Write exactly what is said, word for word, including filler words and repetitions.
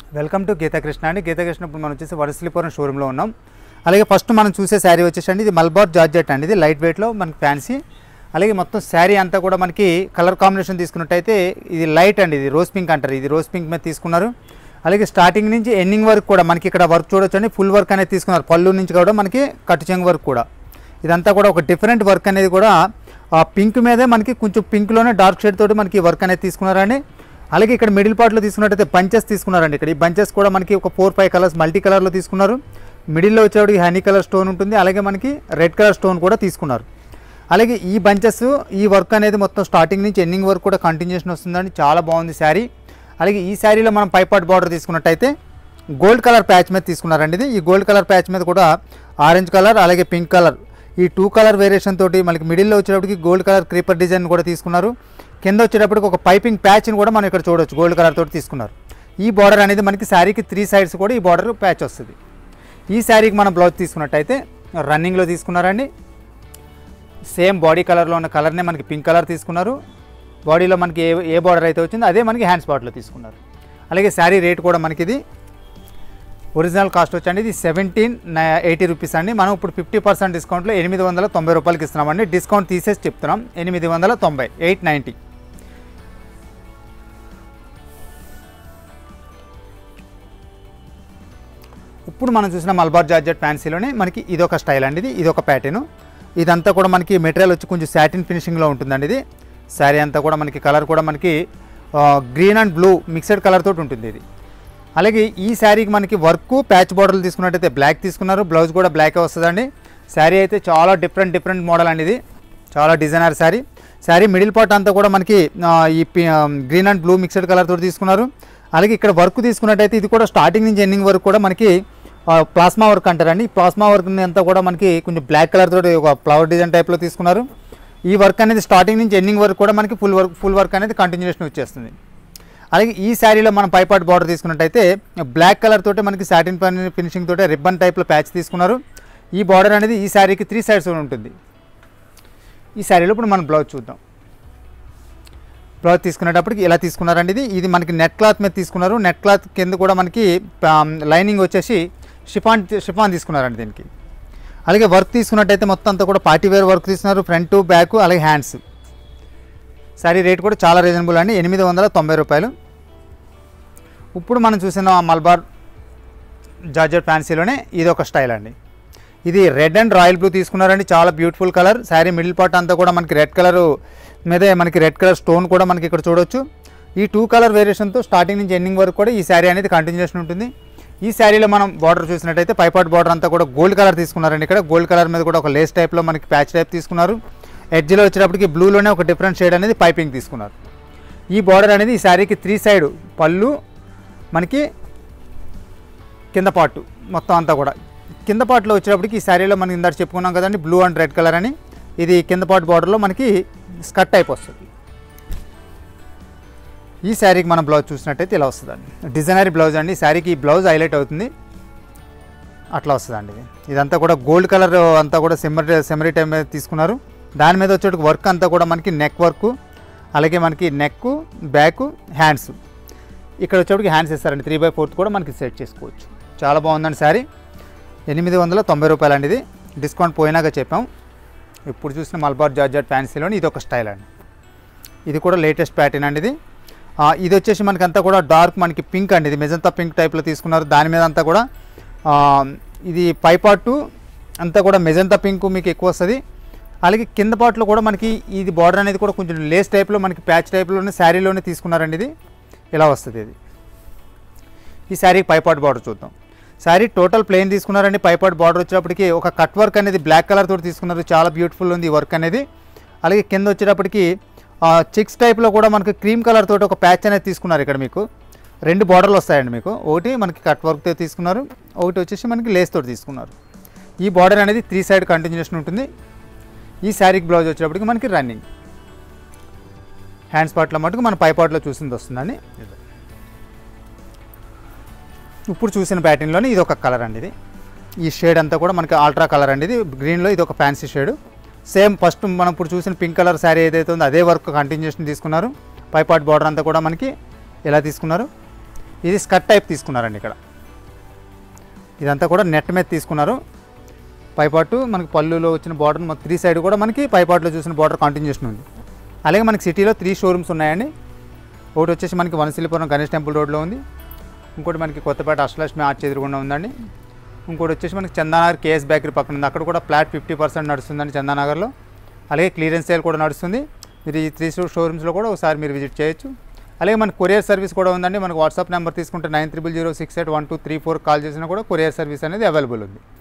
Welcome to Geetha Krishna అండి. గీతాకృష్ణ ఇప్పుడు మనం వచ్చేసి వరసలిపురం షోరూంలో ఉన్నాం. అలాగే ఫస్ట్ మనం చూసే శారీ వచ్చేసండి ఇది మల్బార్ జార్జెట్ అండి. ఇది లైట్ వెయిట్లో మనకి ఫ్యాన్సీ. అలాగే మొత్తం శారీ అంతా కూడా మనకి కలర్ కాంబినేషన్ తీసుకున్నట్టయితే ఇది లైట్ అండి, ఇది రోజ్ పింక్ అంటారు. ఇది రోజ్ పింక్ మీద తీసుకున్నారు. అలాగే స్టార్టింగ్ నుంచి ఎండింగ్ వరకు కూడా మనకి ఇక్కడ వర్క్ చూడొచ్చండి, ఫుల్ వర్క్ అనేది తీసుకున్నారు. పళ్ళు నుంచి కూడా మనకి కట్టు చెంగు వర్క్ కూడా, ఇదంతా కూడా ఒక డిఫరెంట్ వర్క్ అనేది కూడా ఆ పింక్ మీదే మనకి కొంచెం పింక్లోనే డార్క్ షేడ్ తోటి మనకి వర్క్ అనేది తీసుకున్నారండి. అలాగే ఇక్కడ మిడిల్ పార్ట్లో తీసుకున్నట్టయితే బంచెస్ తీసుకున్నారండి. ఇక్కడ ఈ బంచెస్ కూడా మనకి ఒక ఫోర్ ఫైవ్ కలర్స్ మల్టీ కలర్లో తీసుకున్నారు. మిడిల్లో వచ్చేవాడికి హనీ కలర్ స్టోన్ ఉంటుంది, అలాగే మనకి రెడ్ కలర్ స్టోన్ కూడా తీసుకున్నారు. అలాగే ఈ బంచెస్ ఈ వర్క్ అనేది మొత్తం స్టార్టింగ్ నుంచి ఎండింగ్ వరకు కూడా కంటిన్యూషన్ వస్తుందండి. చాలా బాగుంది శారీ. అలాగే ఈ శారీలో మనం పైపాట్ బార్డర్ తీసుకున్నట్టయితే గోల్డ్ కలర్ ప్యాచ్ మీద తీసుకున్నారండి. ఇది ఈ గోల్డ్ కలర్ ప్యాచ్ మీద కూడా ఆరెంజ్ కలర్ అలాగే పింక్ కలర్ ఈ టూ కలర్ వేరియేషన్ తోటి మనకి మిడిల్లో వచ్చేటప్పటికి గోల్డ్ కలర్ క్రీపర్ డిజైన్ కూడా తీసుకున్నారు. కింద వచ్చేటప్పటికి ఒక పైపింగ్ ప్యాచ్ని కూడా మనం ఇక్కడ చూడవచ్చు, గోల్డ్ కలర్ తోటి తీసుకున్నారు. ఈ బార్డర్ అనేది మనకి శారీకి త్రీ సైడ్స్ కూడా ఈ బార్డర్ ప్యాచ్ వస్తుంది. ఈ శారీకి మనం బ్లౌజ్ తీసుకున్నట్టయితే రన్నింగ్లో తీసుకున్నారండి. సేమ్ బాడీ కలర్లో ఉన్న కలర్నే మనకి పింక్ కలర్ తీసుకున్నారు. బాడీలో మనకి ఏ ఏ బార్డర్ అయితే వచ్చిందో అదే మనకి హ్యాండ్స్ పార్ట్లో తీసుకున్నారు. అలాగే శారీ రేట్ కూడా మనకి ఇది ఒరిజినల్ కాస్ట్ వచ్చండి ఇది సెవెంటీన్ ఎయిటీ రూపీస్ అండి. మనం ఇప్పుడు ఫిఫ్టీ పర్సెంట్ డిస్కౌంట్లో ఎనిమిది వందల తొంభై రూపాయలకి ఇస్తున్నామండి. డిస్కౌంట్ తీసేసి చెప్తున్నాం, ఎనిమిది వందల తొంభై ఎయిట్ నైంటీ. ఇప్పుడు మనం చూసిన మల్బార్ జార్జెట్ ఫ్యాన్సీలోనే మనకి ఇదొక స్టైల్ అండి. ఇది ఇదొక ప్యాటర్ను. ఇదంతా కూడా మనకి మెటీరియల్ వచ్చి కొంచెం సాటిన్ ఫినిషింగ్లో ఉంటుందండి. ఇది శారీ అంతా కూడా మనకి కలర్ కూడా మనకి green and blue mixed colour తోటి ఉంటుంది ఇది. అలాగే ఈ శారీకి మనకి వర్క్ ప్యాచ్ బార్డర్లు తీసుకున్నట్టయితే బ్లాక్ తీసుకున్నారు. బ్లౌజ్ కూడా బ్లాకే వస్తుందండి. శారీ అయితే చాలా డిఫరెంట్ డిఫరెంట్ మోడల్ అండి. ఇది చాలా designer sari. Sari middle part అంతా కూడా మనకి ఈ green and blue mixed colour తోటి తీసుకున్నారు. అలాగే ఇక్కడ వర్క్ తీసుకున్నట్టయితే ఇది కూడా స్టార్టింగ్ నుంచి ఎండింగ్ వరకు కూడా మనకి ప్లాస్మా వర్క్ అంటారండి. ఈ ప్లాస్మా వర్క్ అంతా కూడా మనకి కొంచెం బ్లాక్ కలర్ తోటి ఒక ఫ్లవర్ డిజైన్ టైప్లో తీసుకున్నారు. ఈ వర్క్ అనేది స్టార్టింగ్ నుంచి ఎండింగ్ వరకు కూడా మనకి ఫుల్ వర్క్ ఫుల్ వర్క్ అనేది కంటిన్యూషన్ వచ్చేస్తుంది. అలాగే ఈ శారీలో మనం పైపాట్ బార్డర్ తీసుకున్నట్టయితే బ్లాక్ కలర్ తోటి మనకి సాటిన్ ఫినిషింగ్ తోటి రిబ్బన్ టైప్లో ప్యాచ్ తీసుకున్నారు. ఈ బార్డర్ అనేది ఈ శారీకి త్రీ సైడ్స్ ఉంటుంది. ఈ శారీలో ఇప్పుడు మనం బ్లౌజ్ చూద్దాం. బ్లౌజ్ తీసుకునేటప్పటికి ఇలా తీసుకున్నారండి. ఇది ఇది మనకి నెట్ క్లాత్ మీద తీసుకున్నారు. నెట్ క్లాత్ కింద కూడా మనకి లైనింగ్ వచ్చేసి షిఫాన్ షిఫాన్ తీసుకున్నారండి దీనికి. అలాగే వర్క్ తీసుకున్నట్టయితే మొత్తం అంతా కూడా పార్టీ వేర్ వర్క్ తీసుకున్నారు, ఫ్రంట్ బ్యాక్ అలాగే హ్యాండ్స్. శారీ రేట్ కూడా చాలా రీజనబుల్ అండి, ఎనిమిది వందల తొంభై రూపాయలు. ఇప్పుడు మనం చూసిన మల్బార్ జార్జెట్ ఫ్యాన్సీలోనే ఇది ఒక స్టైల్ అండి. ఇది రెడ్ అండ్ రాయల్ బ్లూ తీసుకున్నారండి, చాలా beautiful colour. Sari middle part అంతా కూడా మనకి రెడ్ కలర్ మీదే మనకి రెడ్ కలర్ స్టోన్ కూడా మనకి ఇక్కడ చూడొచ్చు. ఈ టూ కలర్ వేరియేషన్తో స్టార్టింగ్ నుంచి ఎండింగ్ వరకు కూడా ఈ శారీ అనేది కంటిన్యూషన్ ఉంటుంది. ఈ శారీలో మనం బార్డర్ చూసినట్టయితే పైపాట్ బార్డర్ అంతా కూడా గోల్డ్ కలర్ తీసుకున్నారండి. ఇక్కడ గోల్డ్ కలర్ మీద కూడా ఒక లేస్ టైప్లో మనకి ప్యాచ్ టైప్ తీసుకున్నారు. ఎడ్జ్లో వచ్చేటప్పటికి బ్లూలోనే ఒక డిఫరెంట్ షేడ్ అనేది పైపింగ్ తీసుకున్నారు. ఈ బార్డర్ అనేది ఈ శారీకి త్రీ సైడ్ పళ్ళు మనకి కింద పార్టు మొత్తం అంతా కూడా కింద పార్ట్లో వచ్చేటప్పటికి ఈ శారీలో మనం ఇందాక చెప్పుకున్నాం కదండి బ్లూ అండ్ రెడ్ కలర్ అని. ఇది కింద పార్ట్ బార్డర్లో మనకి స్కర్ట్ టైప్ వస్తుంది. ఈ శారీకి మనం బ్లౌజ్ చూసినట్టయితే ఇలా వస్తుందండి, డిజైనరీ బ్లౌజ్ అండి. శారీకి ఈ బ్లౌజ్ హైలైట్ అవుతుంది, అట్లా వస్తుందండి. ఇది ఇదంతా కూడా గోల్డ్ కలర్ అంతా కూడా సెమరీ సెమరీ టైప్ మీద తీసుకున్నారు. దాని మీద వచ్చేటికి వర్క్ అంతా కూడా మనకి నెక్ వర్క్, అలాగే మనకి నెక్ బ్యాక్ హ్యాండ్స్. ఇక్కడ వచ్చేటికి హ్యాండ్స్ ఇస్తారండి, త్రీ బై ఫోర్త్ కూడా మనకి సెట్ చేసుకోవచ్చు. చాలా బాగుందండి శారీ, ఎనిమిది వందల తొంభై రూపాయలు అండి. ఇది డిస్కౌంట్ పోయినాక చెప్పాం. ఇప్పుడు చూసిన మల్బార్ జార్జెట్ ఫ్యాన్సీలోని ఇది ఒక స్టైల్ అండి. ఇది కూడా లేటెస్ట్ ప్యాటర్న్ అండి. ఇది ఇది వచ్చేసి మనకి అంతా కూడా డార్క్ మనకి పింక్ అండి. ఇది మెజంతా పింక్ టైప్లో తీసుకున్నారు. దాని మీద అంతా కూడా ఇది పైపాటు అంతా కూడా మెజంతా పింక్ మీకు ఎక్కువ వస్తుంది. అలాగే కింద పార్ట్లో కూడా మనకి ఇది బార్డర్ అనేది కూడా కొంచెం లేస్ టైప్లో మనకి ప్యాచ్ టైప్లోనే శారీలోనే తీసుకున్నారండి. ఇది ఇలా వస్తుంది. ఇది ఈ శారీకి పైపాట్ బార్డర్ చూద్దాం. శారీ టోటల్ ప్లెయిన్ తీసుకున్నారండి. పైపాట్ బార్డర్ వచ్చేటప్పటికి ఒక కట్ వర్క్ అనేది బ్లాక్ కలర్ తోటి తీసుకున్నారు, చాలా బ్యూటిఫుల్ ఉంది ఈ వర్క్ అనేది. అలాగే కింద వచ్చేటప్పటికి చిక్స్ టైప్లో కూడా మనకి క్రీమ్ కలర్ తోటి ఒక ప్యాచ్ అనేది తీసుకున్నారు. ఇక్కడ మీకు రెండు బార్డర్లు వస్తాయండి. మీకు ఒకటి మనకి కట్ వర్క్తో తీసుకున్నారు, ఒకటి వచ్చేసి మనకి లేస్ తోటి తీసుకున్నారు. ఈ బార్డర్ అనేది త్రీ సైడ్ కంటిన్యూషన్ ఉంటుంది. ఈ శారీకి బ్లౌజ్ వచ్చేటప్పటికి మనకి రన్నింగ్ హ్యాండ్స్ పార్ట్లో మటుకు మన పై పార్ట్లో చూసింది వస్తుందండి. ఇప్పుడు చూసిన ప్యాటర్న్లోనే ఇది ఒక కలర్ అండి. ఇది ఈ షేడ్ అంతా కూడా మనకి ఆల్ట్రా కలర్ అండి. ఇది గ్రీన్లో ఇది ఒక ఫ్యాన్సీ షేడ్. సేమ్ ఫస్ట్ మనం ఇప్పుడు చూసిన పింక్ కలర్ శారీ ఏదైతే ఉందో అదే వర్క్ కంటిన్యూషన్ తీసుకున్నారు. పైపాట్ బార్డర్ అంతా కూడా మనకి ఎలా తీసుకున్నారు. ఇది స్కర్ట్ టైప్ తీసుకున్నారండి. ఇక్కడ ఇదంతా కూడా నెట్ మీద తీసుకున్నారు. పైపాటు మనకి పళ్ళులో వచ్చిన బార్డర్ మొత్తం త్రీ సైడ్ కూడా మనకి పైపాటులో చూసిన బార్డర్ కంటిన్యూషన్ ఉంది. అలాగే మనకి సిటీలో త్రీ షోరూమ్స్ ఉన్నాయండి. ఒకటి వచ్చేసి మనకి వనస్థలిపురం గణేష్ టెంపుల్ రోడ్లో ఉంది. ఇంకోటి మనకి కొత్తపేట అష్టలక్ష్మి ఆర్చ్ ఎదురుగుండా ఉందండి. ఇంకోటి వచ్చేసి మనకి చందానగర్ కేఎస్ బేకరీ పక్కన ఉంది. అక్కడ కూడా ఫ్లాట్ ఫిఫ్టీ పర్సెంట్ నడుస్తుందండి చందానగర్లో. అలాగే క్లియరెన్స్ సేల్ కూడా నడుస్తుంది. మీరు ఈ త్రీ షోరూమ్స్లో కూడా ఒకసారి మీరు విజిట్ చేయొచ్చు. అలాగే మనకి కొరియర్ సర్వీస్ కూడా ఉందండి. మనకు వాట్సాప్ నెంబర్ తీసుకుంటే nine triple zero six eight one two three four call చేసినా కూడా కొరియర్ సర్వీస్ అనేది అవైలబుల్ ఉంది.